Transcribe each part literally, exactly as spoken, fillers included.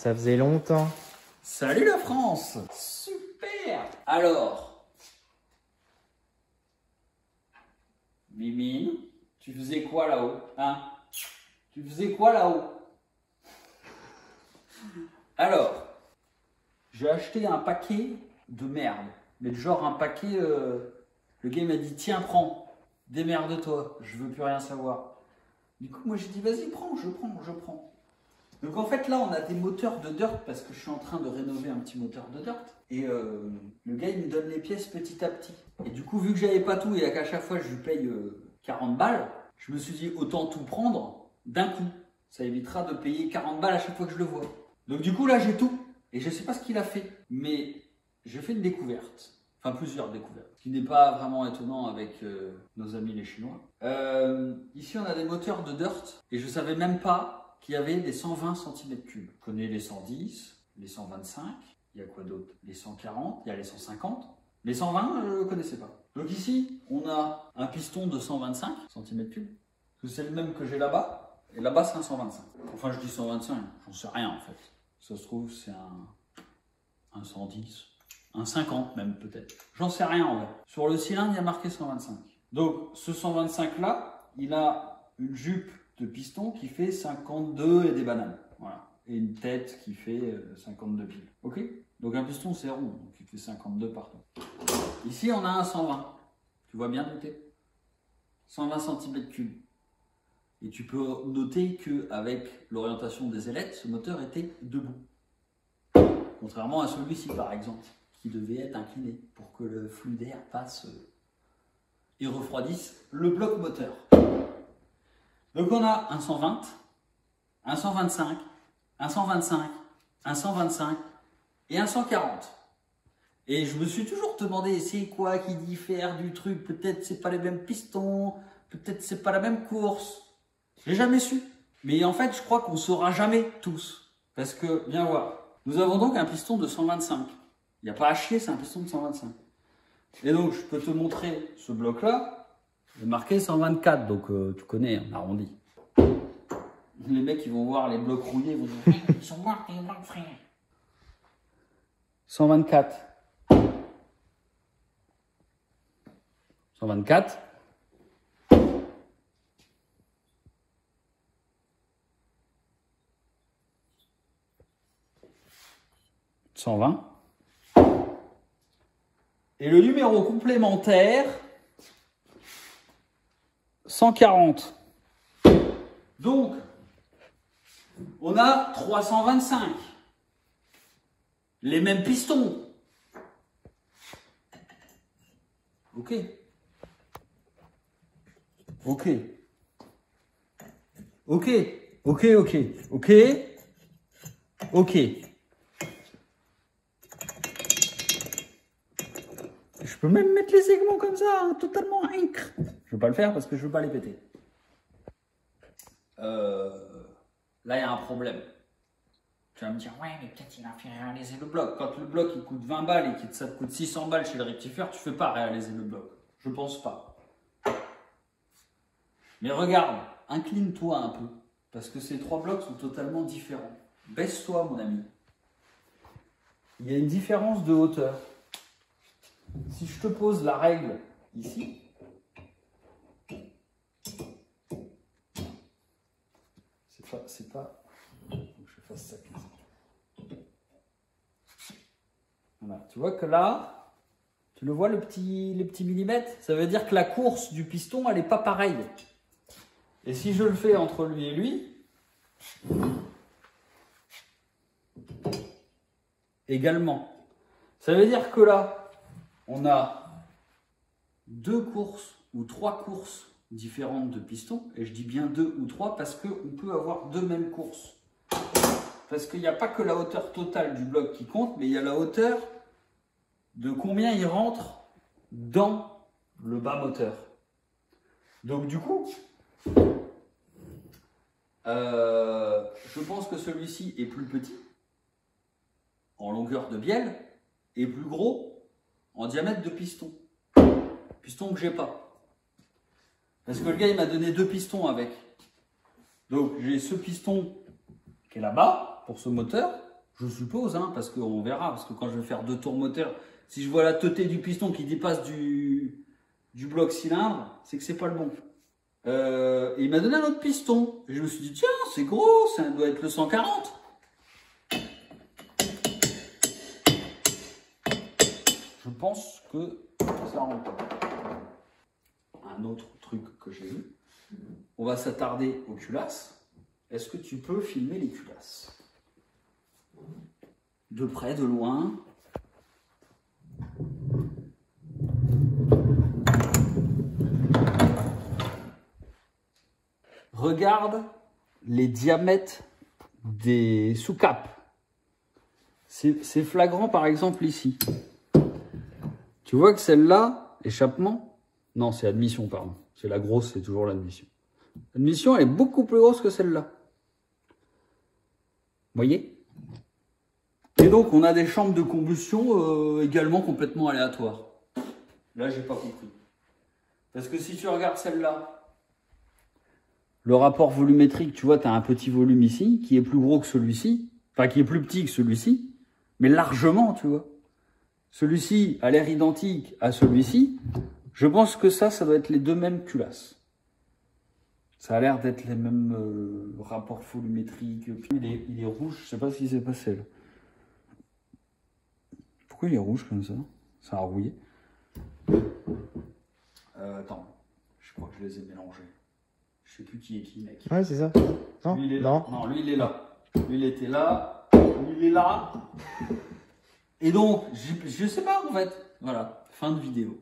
Ça faisait longtemps. Salut la France! Super! Alors, Mimine, tu faisais quoi là-haut? Hein? Tu faisais quoi là-haut? Alors, j'ai acheté un paquet de merde. Mais genre un paquet, euh, le gars m'a dit tiens prends, démerde-toi, je veux plus rien savoir. Du coup moi j'ai dit vas-y prends, je prends, je prends. Donc en fait là on a des moteurs de dirt parce que je suis en train de rénover un petit moteur de dirt. Et euh, le gars il me donne les pièces petit à petit. Et du coup vu que j'avais pas tout et qu'à chaque fois je lui paye euh, quarante balles, je me suis dit autant tout prendre d'un coup. Ça évitera de payer quarante balles à chaque fois que je le vois. Donc du coup là j'ai tout. Et je sais pas ce qu'il a fait. Mais j'ai fait une découverte. Enfin plusieurs découvertes. Ce qui n'est pas vraiment étonnant avec euh, nos amis les Chinois. Euh, ici on a des moteurs de dirt. Et je savais même pas qu'il y avait des cent vingt centimètres cubes. Je connais les cent dix, les cent vingt-cinq, il y a quoi d'autre? Les cent quarante, il y a les cent cinquante. Les cent vingt, je ne connaissais pas. Donc ici, on a un piston de cent vingt-cinq centimètres cubes. C'est le même que j'ai là-bas. Et là-bas, c'est un cent vingt-cinq. Enfin, je dis cent vingt-cinq, j'en sais rien en fait. Ça se trouve, c'est un, un cent dix, un cinquante même peut-être. J'en sais rien en vrai. Sur le cylindre, il y a marqué cent vingt-cinq. Donc, ce cent vingt-cinq là, il a une jupe de piston qui fait cinquante-deux et des bananes. Voilà. Et une tête qui fait cinquante-deux piles. Ok? Donc un piston c'est rond, donc il fait cinquante-deux partout. Ici on a un cent vingt. Tu vois bien noter? cent vingt centimètres cubes. Et tu peux noter qu'avec l'orientation des ailettes, ce moteur était debout. Contrairement à celui-ci par exemple, qui devait être incliné pour que le flux d'air passe et refroidisse le bloc moteur. Donc on a un cent vingt, un cent vingt-cinq, un cent vingt-cinq, un cent vingt-cinq et un cent quarante. Et je me suis toujours demandé c'est quoi qui diffère du truc. Peut-être c'est pas les mêmes pistons, peut-être c'est pas la même course. J'ai jamais su. Mais en fait je crois qu'on saura jamais tous. Parce que, viens voir, nous avons donc un piston de cent vingt-cinq. Il n'y a pas à chier, c'est un piston de cent vingt-cinq. Et donc je peux te montrer ce bloc là. Il est marqué cent vingt-quatre, donc euh, tu connais, on arrondit. Les mecs, ils vont voir les blocs rouillés, ils vont dire ils sont morts, les blocs frères. cent vingt-quatre. cent vingt-quatre. cent vingt. Et le numéro complémentaire, cent quarante. Donc, on a trois cent vingt-cinq. Les mêmes pistons. Ok. Ok. Ok. Ok, ok. Ok. Ok. Je peux même mettre les segments comme ça, hein, totalement incre. Je veux pas le faire parce que je veux pas les péter. Euh, là, il y a un problème. Tu vas me dire, ouais, mais peut-être il a fait réaliser le bloc. Quand le bloc il coûte vingt balles et que ça te coûte six cents balles chez le rectifieur, tu ne fais pas réaliser le bloc. Je pense pas. Mais regarde, incline-toi un peu. Parce que ces trois blocs sont totalement différents. Baisse-toi, mon ami. Il y a une différence de hauteur. Si je te pose la règle ici, c'est pas, c'est pas, faut que je fasse ça comme ça. Voilà, tu vois que là, tu le vois le petit, les petits millimètres, ça veut dire que la course du piston, elle n'est pas pareille. Et si je le fais entre lui et lui, également, ça veut dire que là, on a deux courses ou trois courses différentes de pistons. Et je dis bien deux ou trois parce qu'on peut avoir deux mêmes courses. Parce qu'il n'y a pas que la hauteur totale du bloc qui compte, mais il y a la hauteur de combien il rentre dans le bas moteur. Donc du coup, euh, je pense que celui-ci est plus petit en longueur de bielle et plus gros en diamètre de piston. Piston que j'ai pas. Parce que le gars il m'a donné deux pistons avec. Donc j'ai ce piston qui est là-bas pour ce moteur Je suppose, hein, parce qu'on verra. Parce que quand je vais faire deux tours moteur, si je vois la teuté du piston qui dépasse du, du bloc cylindre, c'est que c'est pas le bon. Euh, et il m'a donné un autre piston. Et je me suis dit, tiens, c'est gros, ça doit être le cent quarante. Je pense que ça rentre. Un autre truc que j'ai vu. On va s'attarder aux culasses. Est-ce que tu peux filmer les culasses? De près, de loin. Regarde les diamètres des sous-capes. C'est flagrant par exemple ici. Tu vois que celle-là, échappement, non c'est admission pardon. C'est la grosse, c'est toujours l'admission. L'admission elle est beaucoup plus grosse que celle-là. Vous voyez? Et donc, on a des chambres de combustion euh, également complètement aléatoires. Là, j'ai pas compris. Parce que si tu regardes celle-là, le rapport volumétrique, tu vois, tu as un petit volume ici, qui est plus gros que celui-ci, enfin, qui est plus petit que celui-ci, mais largement, tu vois. Celui-ci a l'air identique à celui-ci. Je pense que ça, ça doit être les deux mêmes culasses. Ça a l'air d'être les mêmes euh, rapports volumétriques. Il est, il est rouge, je sais pas ce qui s'est passé là. Pourquoi il est rouge comme ça? Ça a rouillé. Euh, attends, je crois que je les ai mélangés. Je sais plus qui est qui, mec. Ouais, c'est ça. Non, lui, il est non. Là. Non, lui il est là. Lui il était là. Lui il est là. Et donc, je, je sais pas en fait. Voilà, fin de vidéo.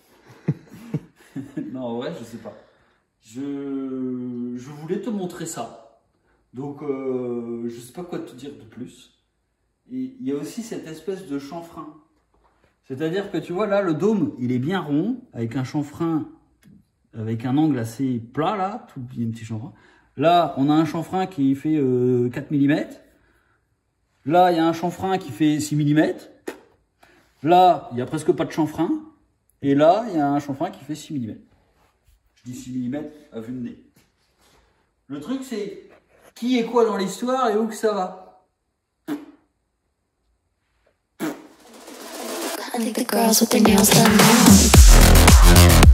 Non, ouais, je sais pas. Je, je voulais te montrer ça. Donc, euh, je sais pas quoi te dire de plus. Et il y a aussi cette espèce de chanfrein. C'est-à-dire que tu vois là, le dôme, il est bien rond, avec un chanfrein, avec un angle assez plat là, tout il y a un petit chanfrein. Là, on a un chanfrein qui fait euh, quatre millimètres. Là, il y a un chanfrein qui fait six millimètres. Là, il n'y a presque pas de chanfrein. Et là, il y a un chanfrein qui fait six millimètres. Je dis six millimètres à vue de nez. Le truc, c'est qui est quoi dans l'histoire et où que ça va. I think the girls with their nails done now.